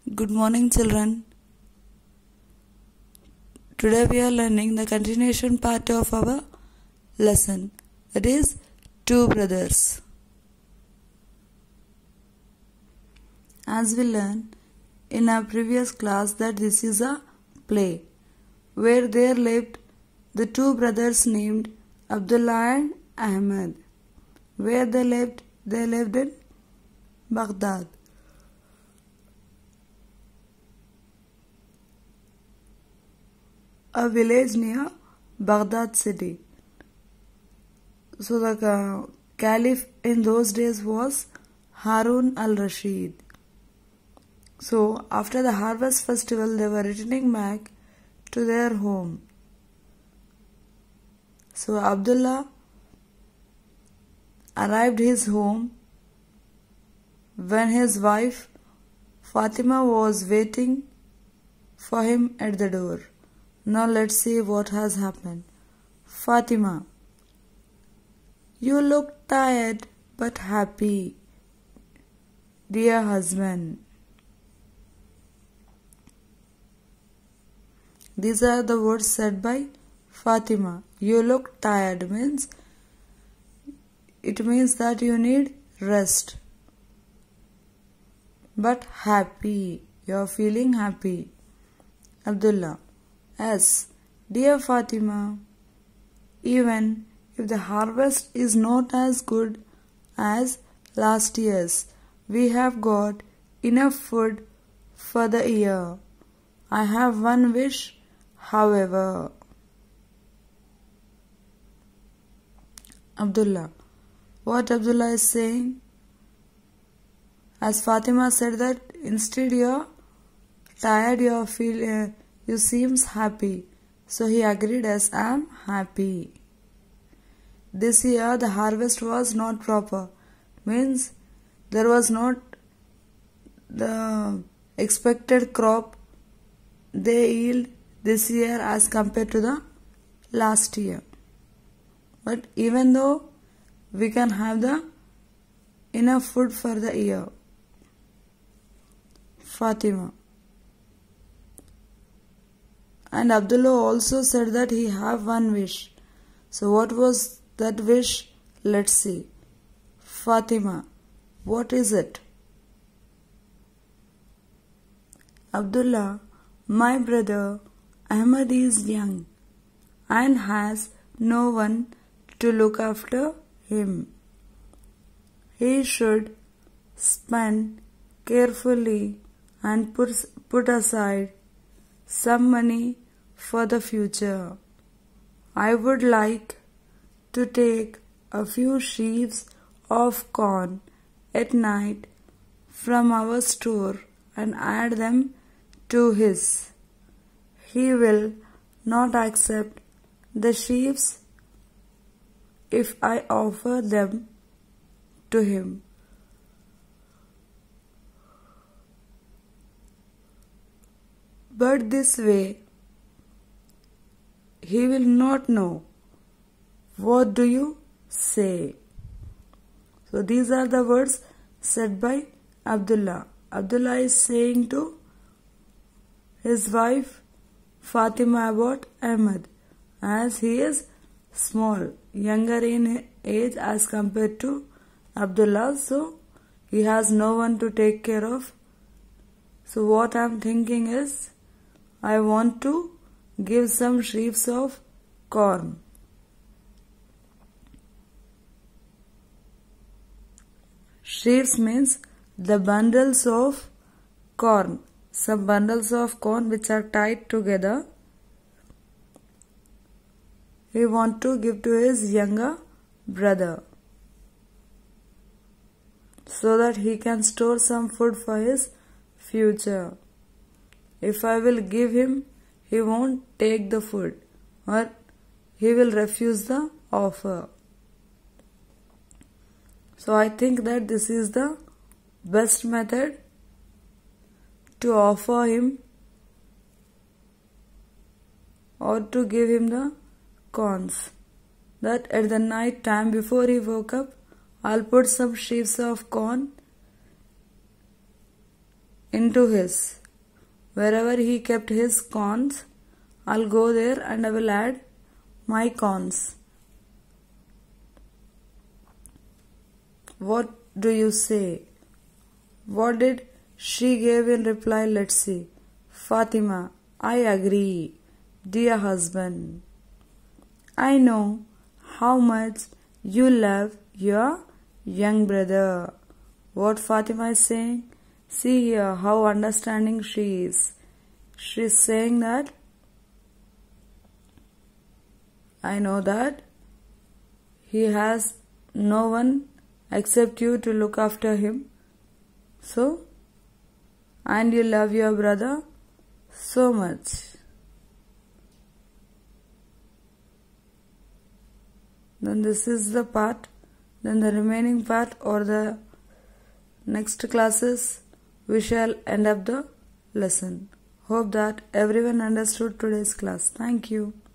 Good morning, children. Today we are learning the continuation part of our lesson, that is, two brothers. As we learned in our previous class that this is a play where there lived the two brothers named Abdullah and Ahmed. Where they lived in Baghdad. A village near Baghdad city. So the caliph in those days was Harun al-Rashid. So after the harvest festival they were returning back to their home. So Abdullah arrived his home when his wife Fatima was waiting for him at the door. Now let's see what has happened. Fatima, you look tired but happy, dear husband. These are the words said by Fatima. You look tired it means that you need rest. But happy, you are feeling happy. Abdullah, yes, dear Fatima, even if the harvest is not as good as last year's, we have got enough food for the year. I have one wish, however. Abdullah, what Abdullah is saying? As Fatima said that instead you're tired, you seems happy. So he agreed, as I am happy. This year the harvest was not proper. Means there was not the expected crop they yield this year as compared to the last year. But even though we can have the enough food for the year. Fatima. And Abdullah also said that he have one wish. So what was that wish? Let's see. Fatima, what is it? Abdullah, my brother Ahmed is young and has no one to look after him. He should spend carefully and put aside some money for the future. I would like to take a few sheaves of corn at night from our store and add them to his. He will not accept the sheaves if I offer them to him. But this way he will not know. What do you say? So these are the words said by Abdullah. Abdullah is saying to his wife Fatima about Ahmed, as he is small, younger in age as compared to Abdullah, so he has no one to take care of. So what I am thinking is, I want to give some sheaves of corn. Sheaves means the bundles of corn. Some bundles of corn which are tied together. He want to give to his younger brother, so that he can store some food for his future. If I will give him, he won't take the food, or he will refuse the offer. So I think that this is the best method to offer him or to give him the corns. That at the night time before he woke up, I'll put some sheaves of corn into his. Wherever he kept his corns, I'll go there and I will add my corns. What do you say? What did she give in reply? Let's see. Fatima, I agree, dear husband. I know how much you love your young brother. What Fatima is saying? See here how understanding she is. She is saying that I know that he has no one except you to look after him. So, and you love your brother so much. Then this is the part. Then the remaining part or the next classes we shall end up the lesson. Hope that everyone understood today's class. Thank you.